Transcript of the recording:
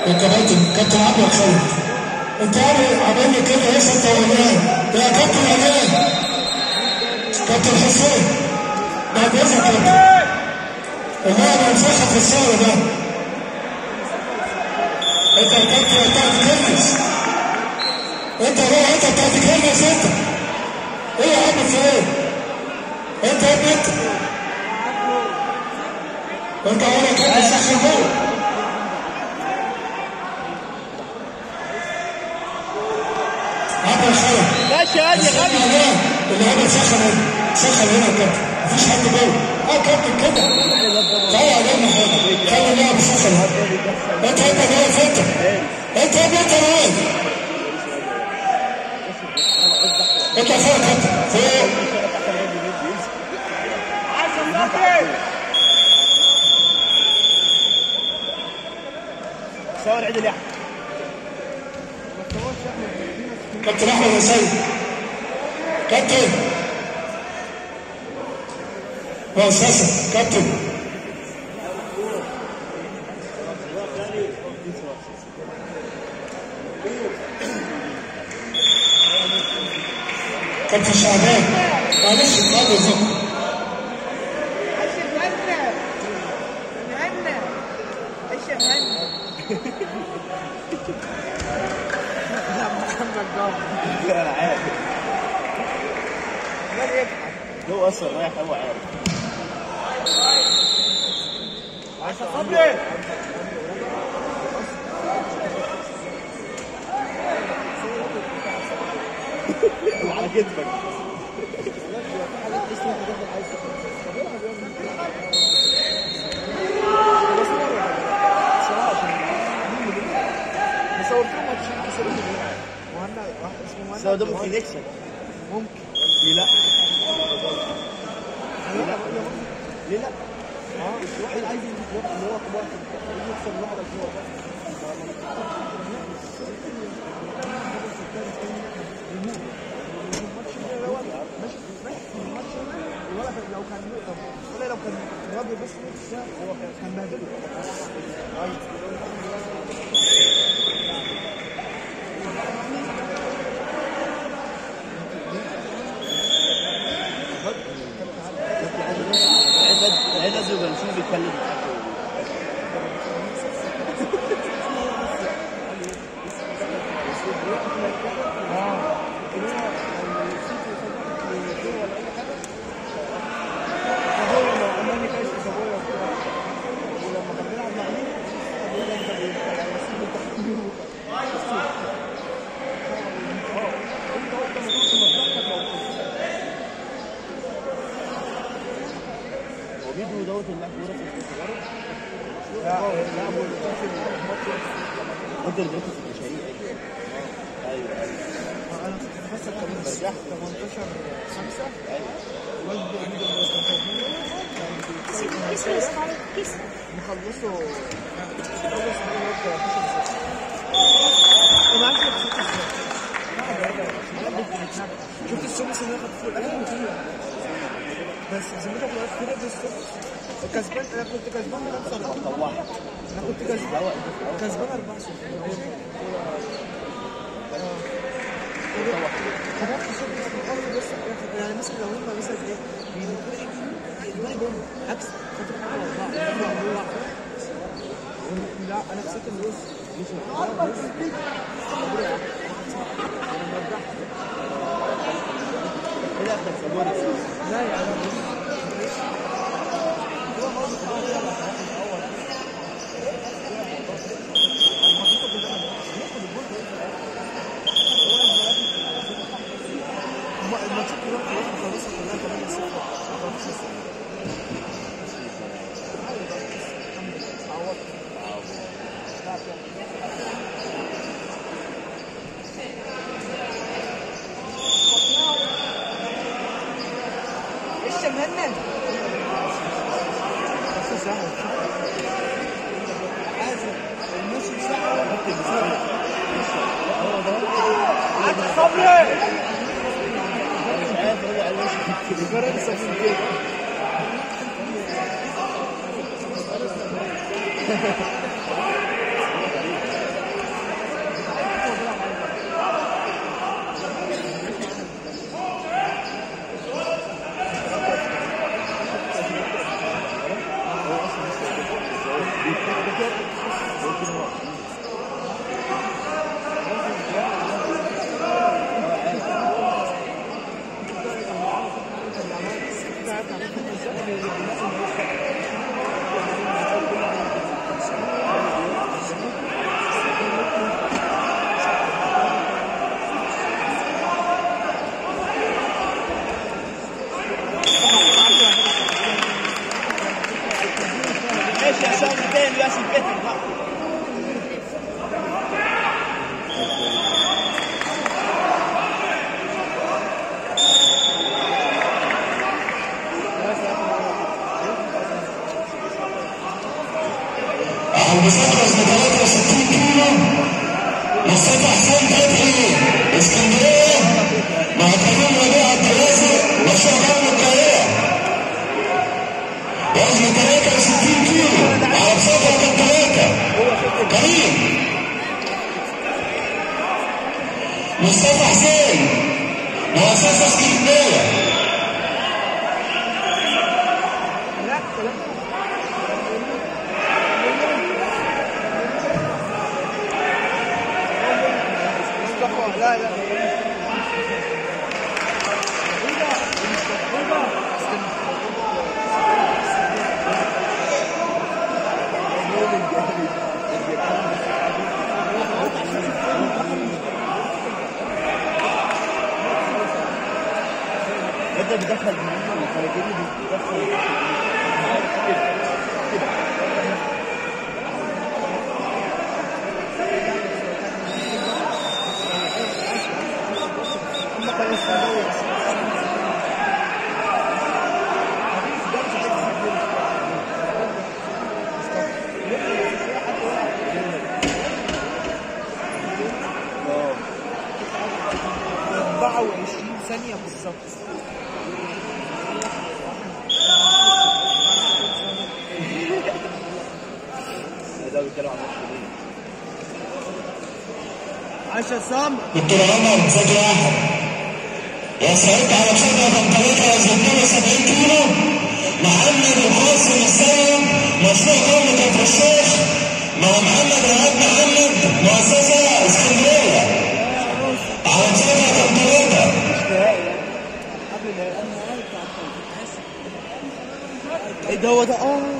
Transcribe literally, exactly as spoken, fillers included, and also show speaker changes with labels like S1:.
S1: يا كابتن كابتن عبد الخالد انت عامل لي كده يا انت وامان يا كابتن امان كابتن حسين بعد اذنك يا كابتن والله انا مفخر في الصاله ده انت يا كابتن انت هتتكلم انت بقى انت بتتكلم انت ايه يا عم في ايه؟ انت يا ابني انت انت ولا كابتن سخن جوه عبد الخالد
S2: ماشي يا غبي
S1: اللي هو سخن هنا سخن هنا يا كابتن مفيش حد جوه اه كابتن كده خلي علينا حاجه خلي اللعب سخن انت انت واقف انت انت يا ابني انت واقف انت فوق يا كابتن فوق
S2: صور عدل يا احمد
S1: كابتن احمد يا سيد كابتن يا استاذ كابتن كابتن شعبان معلش بعد الذكر
S2: لا انا عارف هو اصلا رايح هو عارف عايز صبري على كتفك بس هو ده ممكن يكسب
S3: ممكن
S2: ليه لا؟
S3: ليه لا؟ ليه لا؟ اه الواحد عايز يكسب اللي هو كبار يكسب الواحد الكبار لو كان ولا لو كان راضي بس هو كان بهدله
S2: عايز ازوج نشوف بيتكلم فيديو دوت اللعب ورا في الصغيره لا لعبوا انت اللي في المشاريع ايوه ايوه
S3: انا بس برجع تمنتاشر خمسة ايوه نخلصوا انا عارف شفت السدس اللي اخد فوق الاخر بس زميلك واقف كده بالصدفه كسبان انا كنت كسبان خمسة أربعة انا كنت كسبان كسبان أربعة صفر خدت السدس في الاول بس يعني مثلا لو هم مثلا ايه بيقولوا ايه بوم عكس خدت أربعة لا انا كسبت النص مش لا يا عم الماتشات كلها خلصت كلها ثمانية صفر ايش مهند بس سهل عازم المشي سهل هو ده عاد صبري مش عارف رجع المشي فرنسا في كده
S2: ماشي عشان تاني ياسين كتب بقى.
S1: المسافة ثلاثة وستين كيلو مصطفى حسين فتحي اسكندرية مع كريم ربيع الدراسي وشغال القاهرة وزن ثلاثة وستين كيلو على مسافة رقم ثلاثة كريم مصطفى حسين مؤسسة اسكندرية
S3: لا لا
S2: انت بتدخل جنيه وخارجين بتدخل
S3: أربعة وعشرين ثانية بالظبط.
S2: ده بيتكلم عن نفسه.
S3: عشرة سام
S1: دكتور عمر زكي احمد وصلت على مسافة رقم ثلاثة وزنين سبعين كيلو محمد القاسم السيد مشروع قومي كفر الشيخ مع محمد رهاب محمد مؤسسة اسكندرية على مسافة رقم ثلاثة.
S3: ايه ده هو ده اه